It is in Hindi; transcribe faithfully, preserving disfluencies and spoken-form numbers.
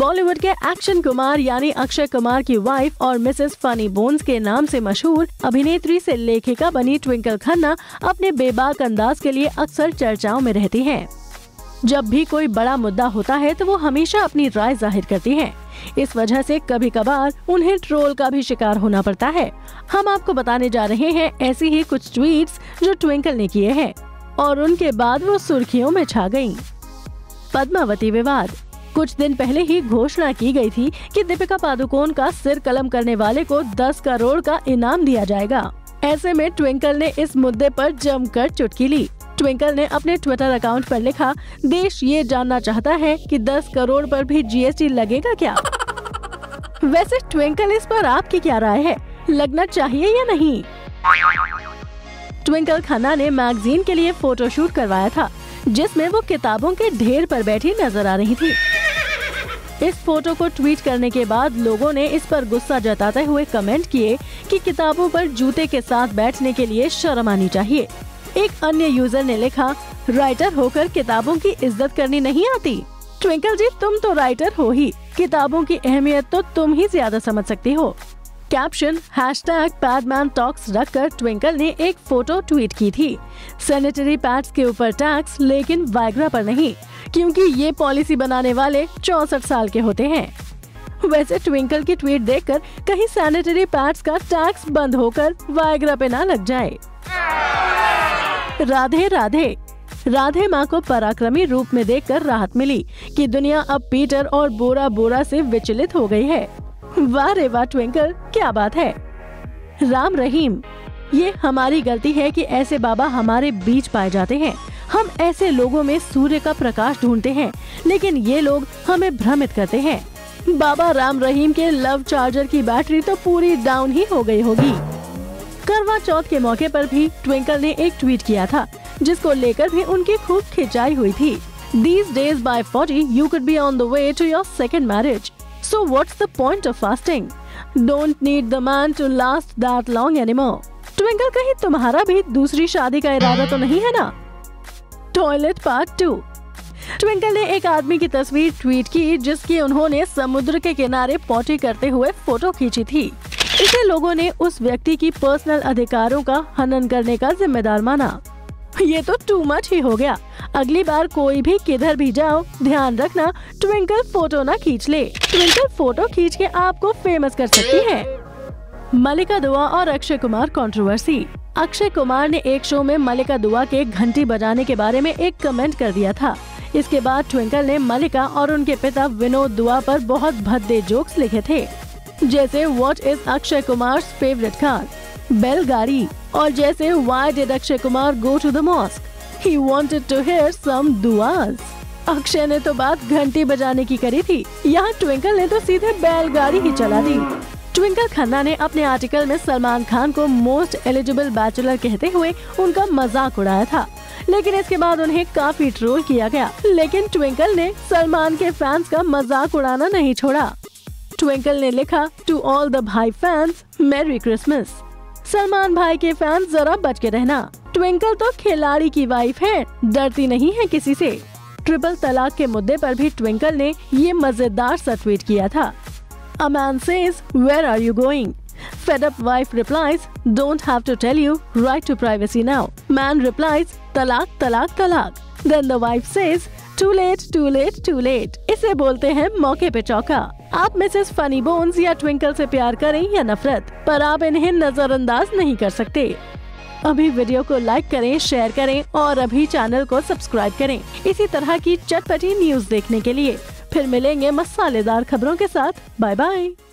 बॉलीवुड के एक्शन कुमार यानी अक्षय कुमार की वाइफ और मिसेस फनी बोन्स के नाम से मशहूर अभिनेत्री से लेखिका बनी ट्विंकल खन्ना अपने बेबाक अंदाज के लिए अक्सर चर्चाओं में रहती हैं। जब भी कोई बड़ा मुद्दा होता है तो वो हमेशा अपनी राय जाहिर करती हैं। इस वजह से कभी कभार उन्हें ट्रोल का भी शिकार होना पड़ता है। हम आपको बताने जा रहे हैं ऐसी ही कुछ ट्वीट्स जो ट्विंकल ने किए हैं और उनके बाद वो सुर्खियों में छा गयीं। पद्मावती विवाद। कुछ दिन पहले ही घोषणा की गई थी कि दीपिका पादुकोण का सिर कलम करने वाले को दस करोड़ का इनाम दिया जाएगा। ऐसे में ट्विंकल ने इस मुद्दे पर जमकर चुटकी ली। ट्विंकल ने अपने ट्विटर अकाउंट पर लिखा, देश ये जानना चाहता है कि दस करोड़ पर भी जीएसटी लगेगा क्या? वैसे ट्विंकल इस पर आपकी क्या राय है? लगना चाहिए या नहीं? ट्विंकल खन्ना ने मैगजीन के लिए फोटोशूट करवाया था जिसमें वो किताबों के ढेर पर बैठी नजर आ रही थी। इस फोटो को ट्वीट करने के बाद लोगों ने इस पर गुस्सा जताते हुए कमेंट किए कि किताबों पर जूते के साथ बैठने के लिए शर्म आनी चाहिए। एक अन्य यूजर ने लिखा, राइटर होकर किताबों की इज्जत करनी नहीं आती? ट्विंकल जी, तुम तो राइटर हो ही, किताबों की अहमियत तो तुम ही ज्यादा समझ सकती हो। कैप्शन हैशटैग पैडमैन टॉक्स रखकर ट्विंकल ने एक फोटो ट्वीट की थी। सैनिटरी पैड्स के ऊपर टैक्स, लेकिन वायग्रा पर नहीं, क्योंकि ये पॉलिसी बनाने वाले चौसठ साल के होते हैं। वैसे ट्विंकल की ट्वीट देखकर कहीं सैनिटरी पैड्स का टैक्स बंद होकर वायग्रा पे ना लग जाए। राधे राधे। राधे माँ को पराक्रमी रूप में देखकर राहत मिली कि दुनिया अब पीटर और बोरा बोरा से विचलित हो गई है। वाह रे वाह ट्विंकल, क्या बात है। राम रहीम। ये हमारी गलती है कि ऐसे बाबा हमारे बीच पाए जाते हैं। हम ऐसे लोगों में सूर्य का प्रकाश ढूंढते हैं, लेकिन ये लोग हमें भ्रमित करते हैं। बाबा राम रहीम के लव चार्जर की बैटरी तो पूरी डाउन ही हो गई होगी। करवा चौथ के मौके पर भी ट्विंकल ने एक ट्वीट किया था जिसको लेकर भी उनकी खूब खिंचाई हुई थी। These days by forty you could be on the way to your second marriage. So what's the point of fasting? Don't need the man to last that long anymore. Twinkle, कहीं तुम्हारा भी दूसरी शादी का इरादा तो नहीं है ना? Toilet part two. ट्विंकल ने एक आदमी की तस्वीर ट्वीट की जिसकी उन्होंने समुद्र के किनारे पॉटी करते हुए फोटो खींची थी। इसे लोगों ने उस व्यक्ति की पर्सनल अधिकारों का हनन करने का जिम्मेदार माना। ये तो टू मच ही हो गया। अगली बार कोई भी किधर भी जाओ, ध्यान रखना ट्विंकल फोटो ना खींच ले। ट्विंकल फोटो खींच के आपको फेमस कर सकती है। मल्लिका दुआ और अक्षय कुमार कंट्रोवर्सी। अक्षय कुमार ने एक शो में मल्लिका दुआ के घंटी बजाने के बारे में एक कमेंट कर दिया था। इसके बाद ट्विंकल ने मल्लिका और उनके पिता विनोद दुआ पर बहुत भद्दे जोक्स लिखे थे, जैसे what is Akshay Kumar favourite car, बैलगाड़ी, और जैसे why did Akshay Kumar go to the mosque, he wanted to hear some दुआस। अक्षय ने तो बात घंटी बजाने की करी थी, यहाँ ट्विंकल ने तो सीधे बैलगाड़ी ही चला दी। ट्विंकल खन्ना ने अपने आर्टिकल में सलमान खान को मोस्ट एलिजिबल बैचलर कहते हुए उनका मजाक उड़ाया था, लेकिन इसके बाद उन्हें काफी ट्रोल किया गया। लेकिन ट्विंकल ने सलमान के फैंस का मजाक उड़ाना नहीं छोड़ा। ट्विंकल ने लिखा, टू ऑल द भाई फैंस, मैरी क्रिसमस। सलमान भाई के फैंस जरा बच के रहना, ट्विंकल तो खिलाड़ी की वाइफ है, डरती नहीं है किसी से। ट्रिपल तलाक के मुद्दे पर भी ट्विंकल ने ये मजेदार सा ट्वीट किया था। A man says, where are you going? Fed up wife replies, don't have to tell you, right to privacy now. Man replies, talaq, talaq, talaq. Then the wife says, too late, too late, too late. इसे बोलते हैं मौके पे चौका। आप मिसेस फनी बोन्स या ट्विंकल से प्यार करें या नफरत, पर आप इन्हें नजरअंदाज नहीं कर सकते। अभी वीडियो को लाइक करें, शेयर करें और अभी चैनल को सब्सक्राइब करें इसी तरह की चटपटी न्यूज देखने के लिए। फिर मिलेंगे मसालेदार खबरों के साथ। Bye bye.